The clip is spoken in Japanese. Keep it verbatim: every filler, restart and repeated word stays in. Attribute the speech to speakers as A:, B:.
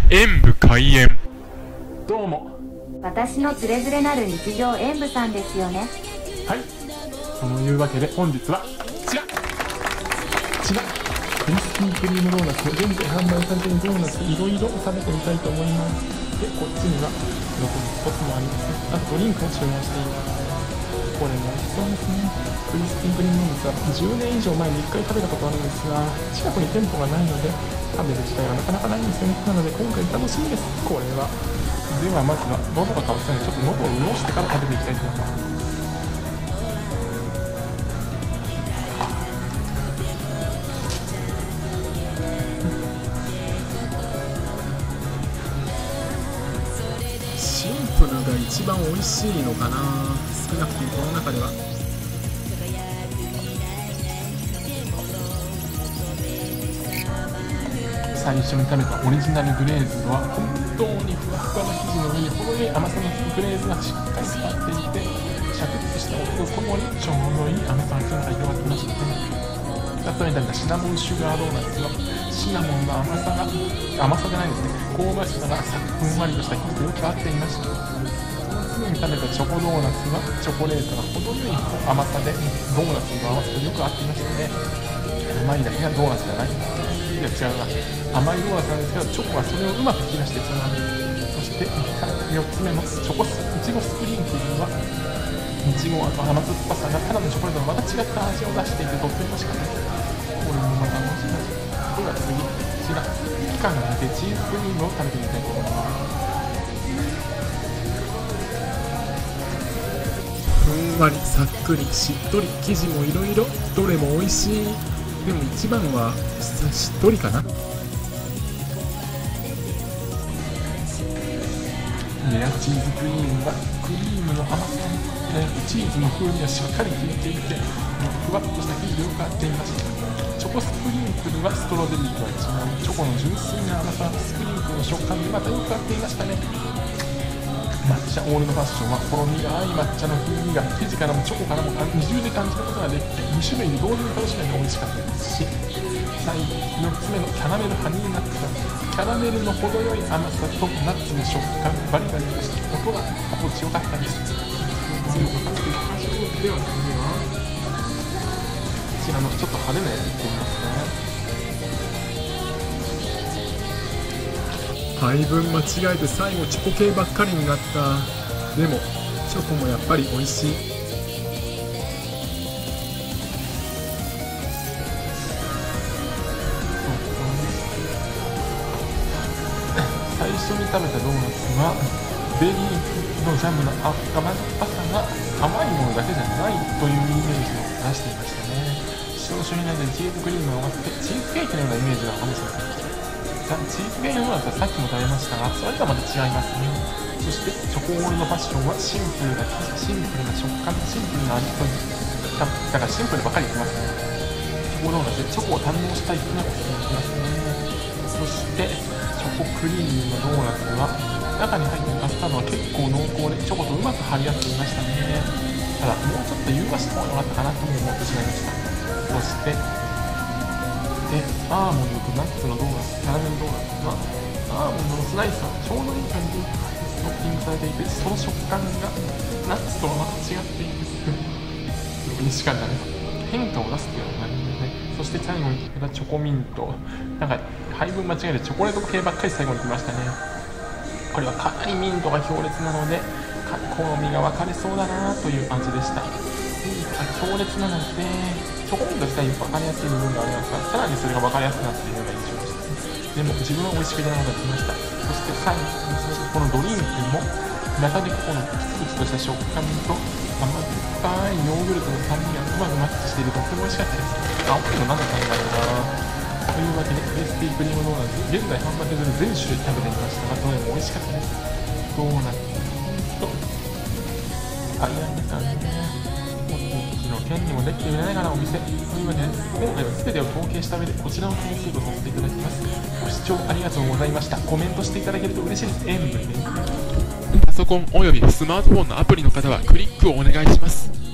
A: 演武開演。どうも、
B: 私のつれづれなる日常演武さんですよね。
A: はい、そのいうわけで本日はこちらこちらクリスピークリームドーナツ、現在販売されているドーナツいろいろ食べてみたいと思います。で、こっちにはどこに一つもありますね。あとドリンクを注文しています。これも美味しそうですね。クリスピークリームドーナツはじゅうねん以上前にいっかい食べたことあるんですが、近くに店舗がないので食べる機会がなかなかないんですよね。なので今回楽しみです。これはではまずは喉が渇いたのでちょっと喉を潤してから食べていきたいと思います。
C: シンプルが一番美味しいのかな、少なくともこの中では。
A: 最初に食べたオリジナルグレーズは本当にふわふわな生地の上に程よい甘さのグレーズがしっかり使っていて、シャクッとした音とともにちょうどいい甘さが広がっていましたね。あとに食べたシナモンシュガードーナツはシナモンの甘さが甘さじゃないですね、香ばしさがさふんわりとした生地とよく合っていました。その次に食べたチョコドーナツはチョコレートが程よい甘さでドーナツの甘さとよく合っていましたね。甘いだけがドーナツじゃない、いや違うな、甘いドーナツなんですけどチョコはそれをうまく引き出してつまみ、そしてよっつめのチョコスいちごスプリンクルはいちごの甘酸っぱさがただのチョコレートとまた違った味を出していてとっても美味しかったです。これもまた美味しいです。では次、こちら期間が空いてチーズクリームを食べてみたいと思います。
C: ふんわりさっくりしっとり、生地もいろいろ、どれも美味しい。でも一番はしっとりかな。
A: レアチーズクリームはクリームの甘さにチーズの風味がしっかり効いていてふわっとした生地でよく合っていました。チョコスプリンクルはストロベリーとは違うチョコの純粋な甘さ、スプリンクルの食感でまたよく合っていましたね。抹茶オールドファッションはほろ苦い抹茶の風味が生地からもチョコからも二重で感じることができてに種類で同時に楽しめて美味しかったですし、最後よっつめのキャラメルハニーナッツはキャラメルの程よい甘さとナッツの食感、バリバリとした音が心地よかったです。では次はこちらのちょっと派手なやついってみますね。
C: 配分間違えて最後チョコ系ばっかりになった。でもチョコもやっぱり美味しい。
A: 最初に食べたドーナツはベリーのジャムの甘酸っぱさが甘いものだけじゃないというイメージを出していましたね。少々にないでチーズクリームを合わせてチーズケーキのようなイメージなのかもしれません。チーズケーキのドーナツはさっきも食べましたが、それとはまた違いますね。そしてチョコオールドファッションはシンプルな生地、シンプルな食感、シンプルな味とだからシンプルばかりいきますね。チョコドーナツでチョコを堪能したいというのがおすすめできますね。そしてチョコクリームのドーナツは中に入っているカスタードは結構濃厚でチョコとうまく張り合っていましたね。ただもうちょっと湯がした方が良かったかなとも思ってしまいました。そしてでアーモンドとナッツのドーナツ、キャラメルドーナツはアーモンドのスライスがちょうどいい感じでトッピングされていて、その食感がナッツとはまた違っていてすごい美味しかったです。変化を出すっていうのがありますね。そして最後に食べたチョコミント、なんか配分間違えてチョコレート系ばっかり最後に来ましたね。これはかなりミントが強烈なので好みが分かれそうだなという味でした。ミントが強烈なのでチョコミント自体分かりやすい部分がありますが、さらにそれが分かりやすくなっているような印象でしたね。でも自分は美味しくいただくことができました。そして最後にこのドリンクも中でこのプツプツとした食感と甘酸っぱいヨーグルトの酸味がうまくマッチしているととても美味しかったです。青いの何だったんだろうなというわけでクリスピークリームドーナツ現在販売する全種類食べてみましたが、どれも美味しかったです。ドーナツとあいや皆さんねの県にもできていないかなお店というわけで今回は全てを統計した上でこちらの点数とさせていただきます。ご視聴ありがとうございました。コメントしていただけると嬉しいです。演武でパソコンおよびスマートフォンのアプリの方はクリックをお願いします。